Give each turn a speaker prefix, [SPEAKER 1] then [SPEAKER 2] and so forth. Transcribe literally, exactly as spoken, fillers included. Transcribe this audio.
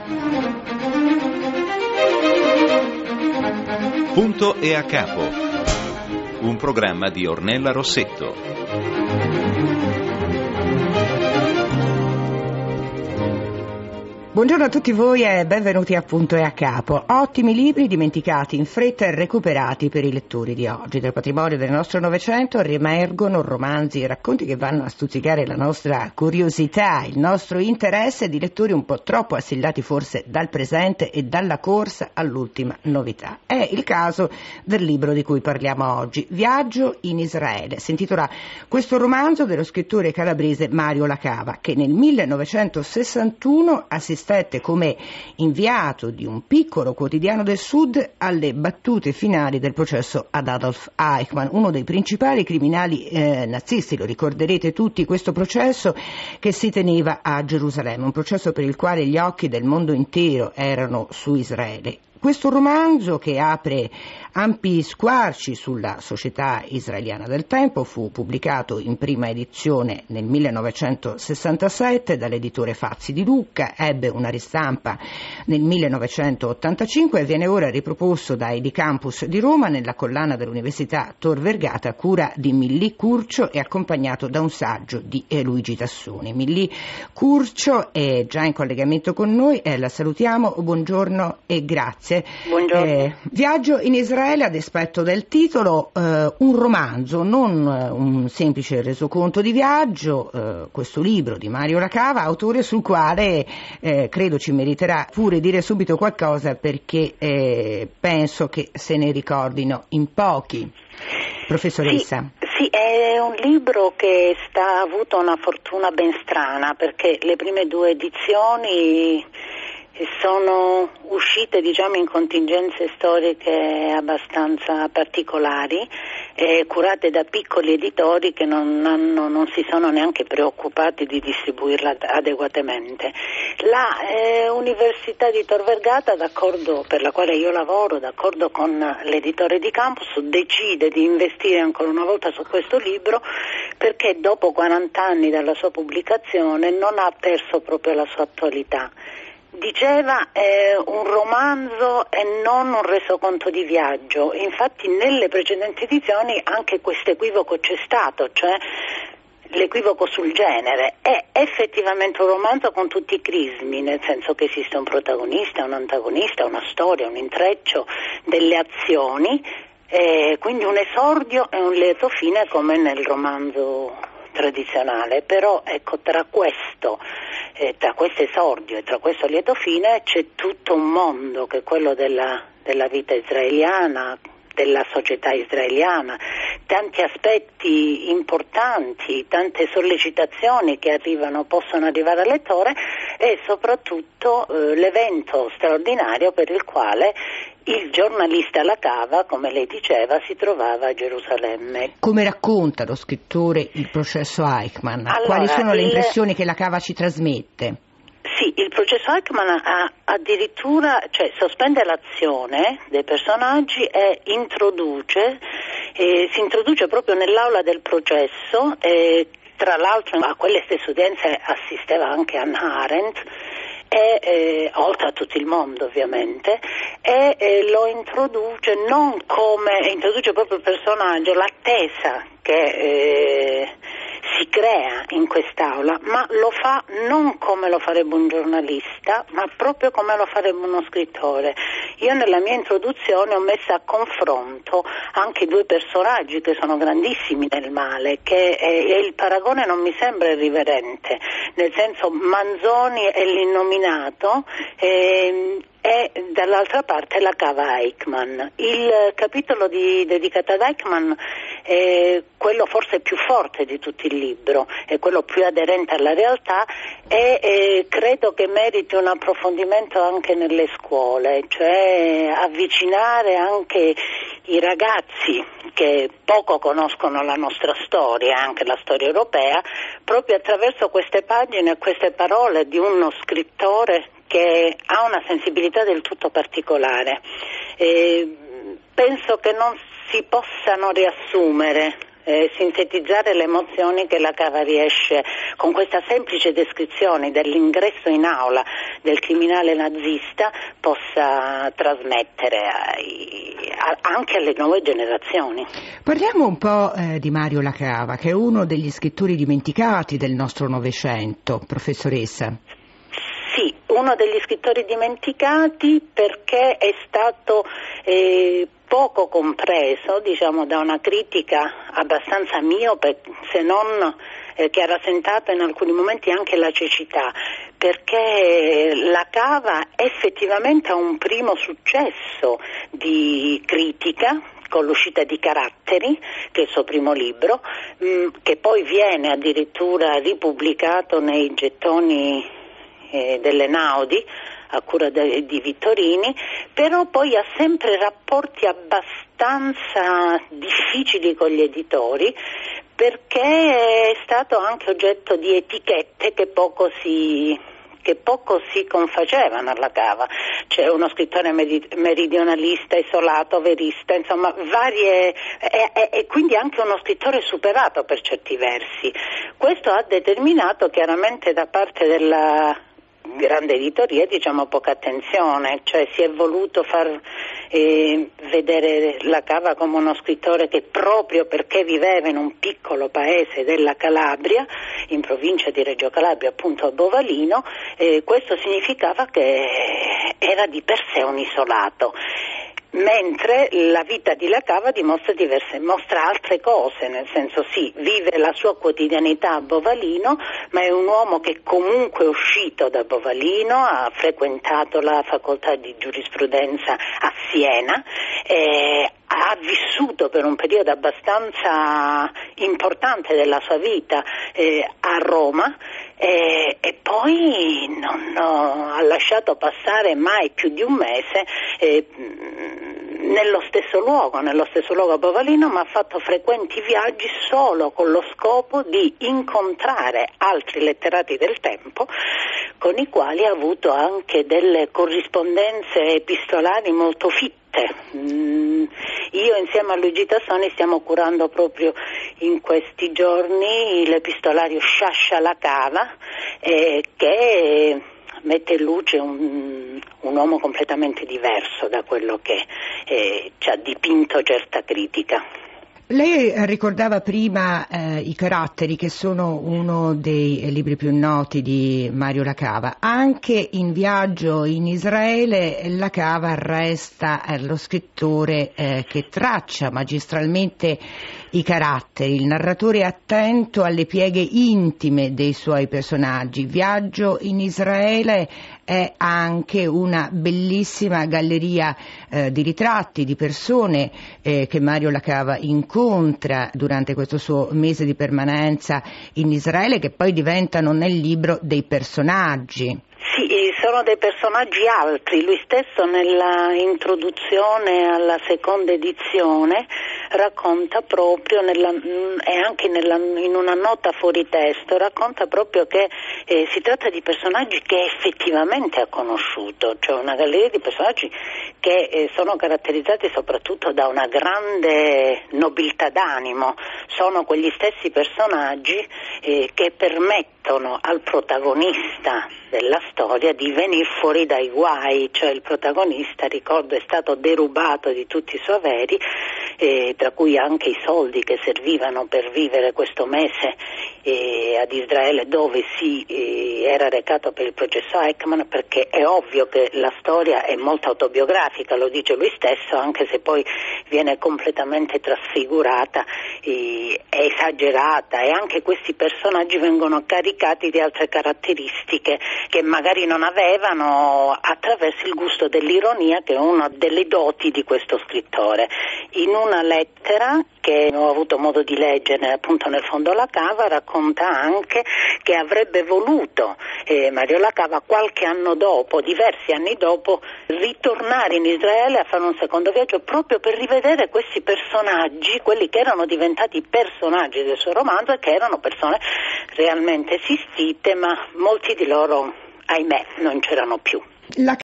[SPEAKER 1] Punto e a capo. Un programma di Ornella Rossetto.
[SPEAKER 2] Buongiorno a tutti voi e benvenuti a Punto e a Capo. Ottimi libri dimenticati in fretta e recuperati per i lettori di oggi. Del patrimonio del nostro Novecento riemergono romanzi e racconti che vanno a stuzzicare la nostra curiosità, il nostro interesse di lettori un po' troppo assillati forse dal presente e dalla corsa all'ultima novità. È il caso del libro di cui parliamo oggi, Viaggio in Israele. Si intitola questo romanzo dello scrittore calabrese Mario Lacava, che nel millenovecentosessantuno assistette come inviato di un piccolo quotidiano del Sud alle battute finali del processo ad Adolf Eichmann, uno dei principali criminali eh, nazisti. Lo ricorderete tutti, questo processo che si teneva a Gerusalemme, un processo per il quale gli occhi del mondo intero erano su Israele. Questo romanzo, che apre ampi squarci sulla società israeliana del tempo, fu pubblicato in prima edizione nel millenovecentosessantasette dall'editore Fazzi di Lucca, ebbe una ristampa nel millenovecentottantacinque e viene ora riproposto da Edicampus di Roma nella collana dell'Università Tor Vergata a cura di Millì Curcio e accompagnato da un saggio di Luigi Tassoni. Millì Curcio è già in collegamento con noi e la salutiamo. Buongiorno e grazie.
[SPEAKER 3] Buongiorno.
[SPEAKER 2] Eh, Viaggio in Israele, a dispetto del titolo, eh, un romanzo, non eh, un semplice resoconto di viaggio, eh, questo libro di Mario Lacava, autore sul quale eh, credo ci meriterà pure dire subito qualcosa, perché eh, penso che se ne ricordino in pochi. Professoressa.
[SPEAKER 3] Sì, sì, è un libro che sta, ha avuto una fortuna ben strana, perché le prime due edizioni sono uscite, diciamo, in contingenze storiche abbastanza particolari, eh, curate da piccoli editori che non, hanno, non si sono neanche preoccupati di distribuirla adeguatamente. La eh, Università di Tor Vergata, d'accordo, per la quale io lavoro, d'accordo con l'editore di campus, decide di investire ancora una volta su questo libro, perché dopo quaranta anni dalla sua pubblicazione non ha perso proprio la sua attualità. Diceva è un romanzo e non un resoconto di viaggio. Infatti nelle precedenti edizioni anche questo equivoco c'è stato, cioè l'equivoco sul genere. È effettivamente un romanzo con tutti i crismi, nel senso che esiste un protagonista, un antagonista, una storia, un intreccio, delle azioni, eh, quindi un esordio e un lieto fine come nel romanzo tradizionale. Però ecco, tra questo Eh, tra questo esordio e tra questo lieto fine c'è tutto un mondo, che è quello della, della vita israeliana, della società israeliana, tanti aspetti importanti, tante sollecitazioni che arrivano, possono arrivare al lettore, e soprattutto eh, l'evento straordinario per il quale il giornalista Lacava, come lei diceva, si trovava a Gerusalemme.
[SPEAKER 2] Come racconta lo scrittore il processo Eichmann?
[SPEAKER 3] Allora,
[SPEAKER 2] quali sono le
[SPEAKER 3] il...
[SPEAKER 2] impressioni che Lacava ci trasmette?
[SPEAKER 3] Sì, il processo Eichmann ha addirittura, cioè, sospende l'azione dei personaggi e introduce, eh, si introduce proprio nell'aula del processo, e tra l'altro a quelle stesse udienze assisteva anche Hannah Arendt, e eh, oltre a tutto il mondo ovviamente, e eh, lo introduce non come, introduce proprio il personaggio, l'attesa che eh, si crea in quest'aula, ma lo fa non come lo farebbe un giornalista, ma proprio come lo farebbe uno scrittore. Io nella mia introduzione ho messo a confronto anche due personaggi che sono grandissimi nel male, che eh, e il paragone non mi sembra irriverente, nel senso Manzoni è l'innominato, eh, e dall'altra parte Lacava Eichmann. Il capitolo di, dedicato ad Eichmann è quello forse più forte di tutto il libro, è quello più aderente alla realtà, e, e credo che meriti un approfondimento anche nelle scuole, cioè avvicinare anche i ragazzi che poco conoscono la nostra storia, anche la storia europea, proprio attraverso queste pagine e queste parole di uno scrittore che ha una sensibilità del tutto particolare. Eh, penso che non si possano riassumere eh, sintetizzare le emozioni che la Cava riesce con questa semplice descrizione dell'ingresso in aula del criminale nazista possa trasmettere ai, a, anche alle nuove generazioni.
[SPEAKER 2] Parliamo un po' eh, di Mario La Cava, che è uno degli scrittori dimenticati del nostro Novecento, professoressa.
[SPEAKER 3] Sì, uno degli scrittori dimenticati perché è stato eh, poco compreso, diciamo, da una critica abbastanza miope, se non eh, che ha rasentato in alcuni momenti anche la cecità, perché La Cava effettivamente ha un primo successo di critica con l'uscita di Caratteri, che è il suo primo libro, mh, che poi viene addirittura ripubblicato nei gettoni eh, dell'Enaudi a cura de, di Vittorini, però poi ha sempre rapporti abbastanza difficili con gli editori, perché è stato anche oggetto di etichette che poco si che poco si confacevano alla Cava. C'è uno scrittore meridionalista, isolato, verista, insomma varie, e, e, e quindi anche uno scrittore superato per certi versi. Questo ha determinato chiaramente da parte della grande editoria, diciamo, poca attenzione, cioè si è voluto far eh, vedere La Cava come uno scrittore che, proprio perché viveva in un piccolo paese della Calabria, in provincia di Reggio Calabria, appunto a Bovalino, eh, questo significava che era di per sé un isolato. Mentre la vita di La Cava dimostra diverse, mostra altre cose, nel senso sì, vive la sua quotidianità a Bovalino, ma è un uomo che comunque è uscito da Bovalino, ha frequentato la facoltà di giurisprudenza a Siena, eh, ha vissuto per un periodo abbastanza importante della sua vita eh, a Roma, eh, e poi non no, ha lasciato passare mai più di un mese eh, nello stesso luogo, nello stesso luogo a Bovalino, ma ha fatto frequenti viaggi solo con lo scopo di incontrare altri letterati del tempo, con i quali ha avuto anche delle corrispondenze epistolari molto fitte. Mm, io insieme a Luigi Tassoni stiamo curando proprio in questi giorni l'epistolario Sciascia La Cava, eh, che mette in luce un, un uomo completamente diverso da quello che eh, ci ha dipinto certa critica.
[SPEAKER 2] Lei ricordava prima eh, i Caratteri, che sono uno dei libri più noti di Mario La Cava. Anche in Viaggio in Israele La Cava resta eh, lo scrittore eh, che traccia magistralmente i caratteri, il narratore attento alle pieghe intime dei suoi personaggi. Viaggio in Israele è anche una bellissima galleria eh, di ritratti di persone eh, che Mario La Cava incontra durante questo suo mese di permanenza in Israele, che poi diventano nel libro dei personaggi.
[SPEAKER 3] Sì, sono dei personaggi altri. Lui stesso nella introduzione alla seconda edizione racconta proprio, nella, e anche nella, in una nota fuori testo, racconta proprio che eh, si tratta di personaggi che effettivamente ha conosciuto, cioè una galleria di personaggi che eh, sono caratterizzati soprattutto da una grande nobiltà d'animo. Sono quegli stessi personaggi eh, che permettono al protagonista della storia di venire fuori dai guai, cioè il protagonista, ricordo, è stato derubato di tutti i suoi averi, eh, tra cui anche i soldi che servivano per vivere questo mese eh, ad Israele, dove si eh, era recato per il processo Eichmann, perché è ovvio che la storia è molto autobiografica, lo dice lui stesso, anche se poi viene completamente trasfigurata, eh, è esagerata, e anche questi personaggi vengono caricati di altre caratteristiche che magari non avevano, attraverso il gusto dell'ironia, che è una delle doti di questo scrittore. In una lettera che ho avuto modo di leggere appunto nel fondo La Cava, racconta anche che avrebbe voluto eh, Mario La Cava qualche anno dopo, diversi anni dopo, ritornare in Israele a fare un secondo viaggio proprio per rivedere questi personaggi, quelli che erano diventati personaggi del suo romanzo e che erano persone realmente esistite, ma molti di loro, ahimè, non c'erano più.
[SPEAKER 2] La